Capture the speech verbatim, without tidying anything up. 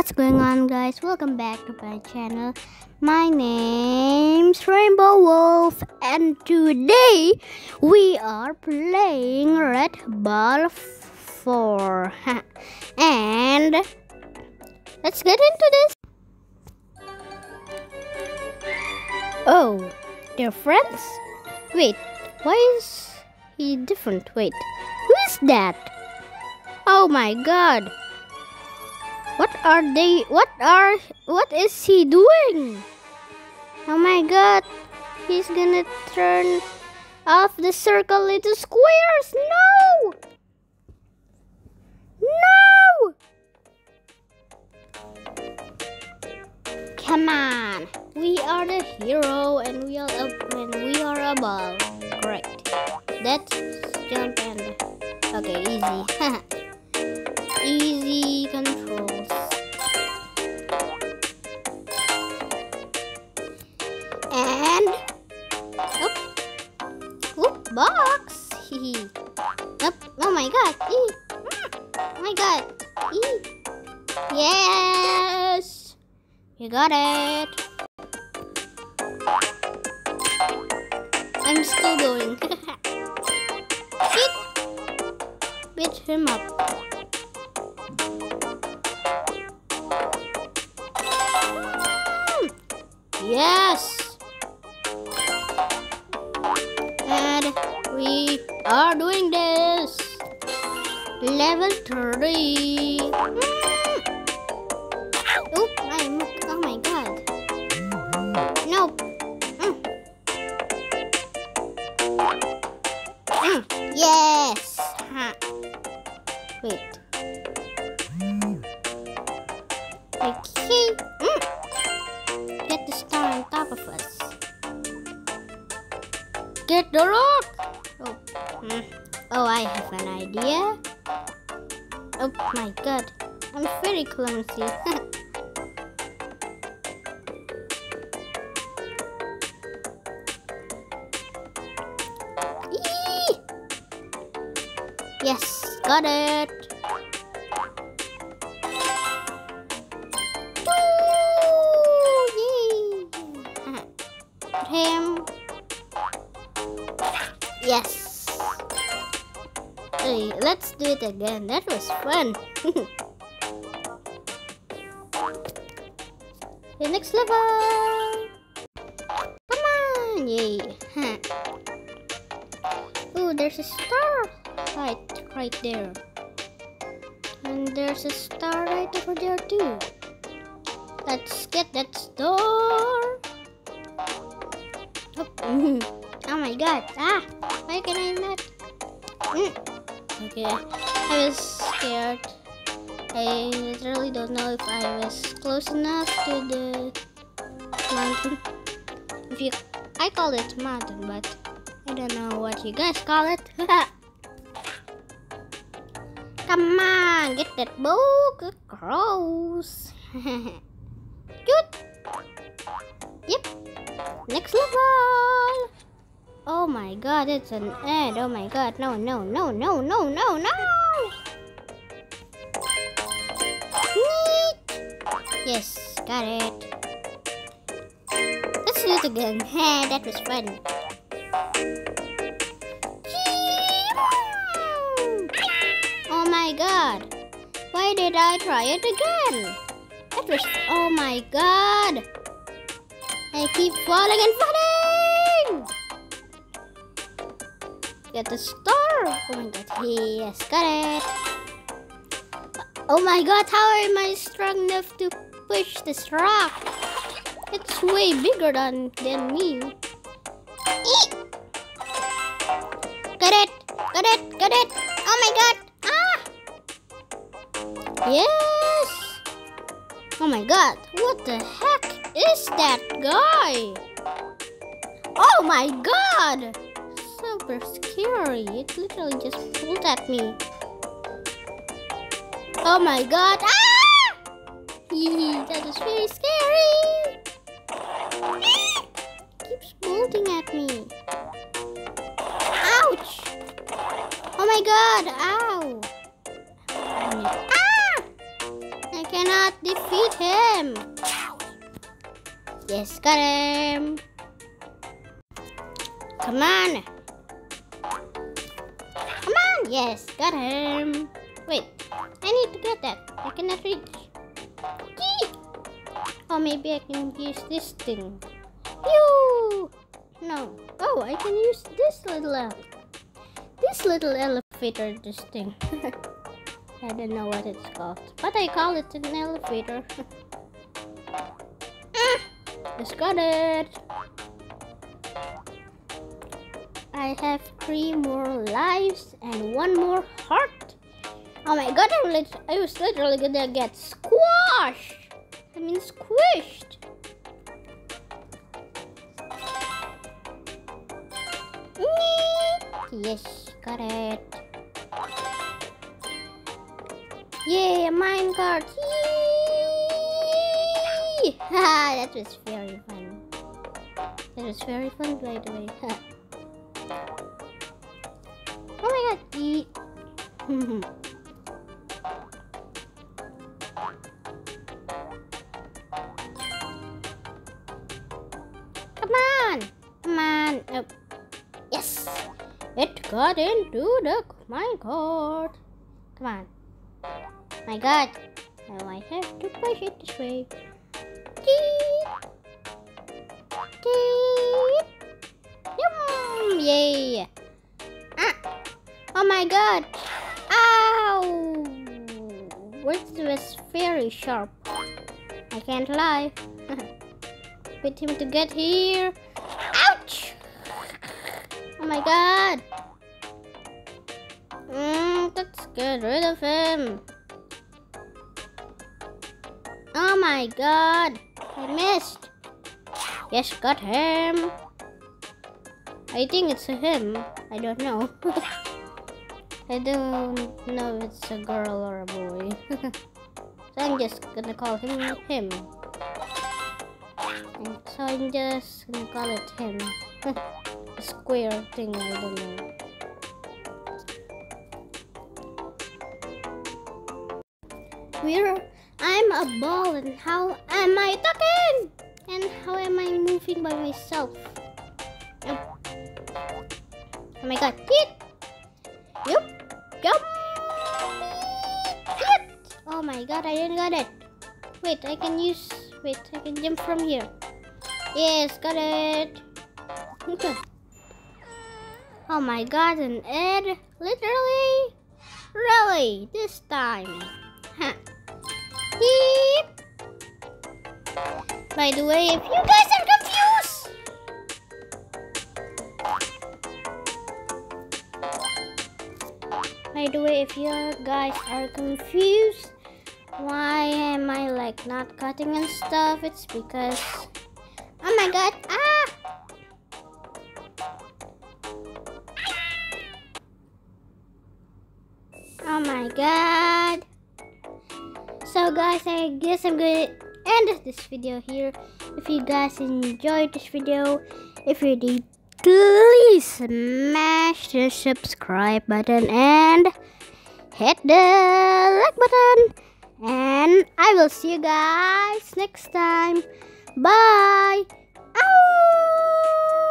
what's going on, guys? Welcome back to my channel. My name's Rainbow Wolf, and today we are playing Red Ball four. And let's get into this. Oh, they're friends? Wait, why is he different? Wait, who is that? Oh my god. What are they? What are? What is he doing? Oh my god. He's gonna turn off the circle into squares. No! No! Come on. We are the hero and we are a, and we are a ball. Great. Let's jump and okay, easy. Easy controls. And oh, whoop box. Hee. Nope. Oh my god. Eee. Oh my god. Eee. Yes. You got it. I'm still going. Beat. Beat him up. Yes! And we are doing this! Level three! Mm. Oh, my, oh my god! Nope! Mm. Mm. Yes! Ha. Wait. Okay. Mm. Get the star on top of us. Get the rock! Oh, mm. Oh, I have an idea. Oh my god, I'm very clumsy. Eee! Yes, got it. Him. Yes. Hey, let's do it again. That was fun. The next level. Come on, yay. Huh. Oh, there's a star. Right, right there. And there's a star right over there too. Let's get that star. Oh my god. Ah, why can I not? Mm. Okay, I was scared. I literally don't know if I was close enough to the mountain. If you, I call it mountain, but I don't know what you guys call it. Come on, get that book. Gross. Cute. Yep. Next level! Oh my god, it's an ad. Oh my god, no, no, no, no, no, no, no! Neat! Yes, got it. Let's do it again. That was fun. Oh my god! Why did I try it again? That was. Oh my god! I keep falling and falling! Get the star! Oh my god, yes, got it! Oh my god, how am I strong enough to push this rock? It's way bigger than, than me. Eek! Got it! Got it! Got it! Oh my god! Ah! Yes! Oh my god, what the heck is that guy? Oh my god! Super scary. It literally just pulled at me. Oh my god! Ah! That is very scary. Keeps bolting at me. Ouch! Oh my god! Ow! Ah! I cannot god, defeat him! Yes, got him! Come on! Come on! Yes, got him! Wait, I need to get that. I cannot reach. Gee! Oh, maybe I can use this thing. Yoo! No. Oh, I can use this little ele this little elevator. This thing. I don't know what it's called, but I call it an elevator. Ah, just got it. I have three more lives and one more heart. Oh my god! I, lit I was literally gonna get squashed. I mean squished. Yes, got it. Yay, a minecart! Yee! Haha, that was very fun. That was very fun, by the way. Oh my god! Yee! Come on! Come on! Oh. Yes! It got into the minecart. Come on. My god. Now I have to push it this way. Cheep. Cheep. Yum. Yay. Ah. Oh my god. Ow. This was very sharp. I can't lie. Wait him to get here. Ouch. Oh my god. Mm, let's get rid of him. Oh my god. I missed. Yes, got him. I think it's a him. I don't know. I don't know if it's a girl or a boy. So I'm just gonna call him him. And so I'm just gonna call it him. A square thing, I don't know. We're I'm a ball, and how am I talking? And how am I moving by myself? Oh, oh my god, hit! Yup, jump! Hit! Oh my god, I didn't got it. Wait, I can use. Wait, I can jump from here. Yes, got it. Okay. Oh my god, an egg? Literally? Really? This time? Huh. Beep. By the way, if you guys are confused, by the way, if you guys are confused, why am I like not cutting and stuff? It's because, oh my god, ah! Oh my god. So guys, I guess I'm gonna end this video here. If you guys enjoyed this video, if you did, please smash the subscribe button and hit the like button. And I will see you guys next time. Bye. Ow!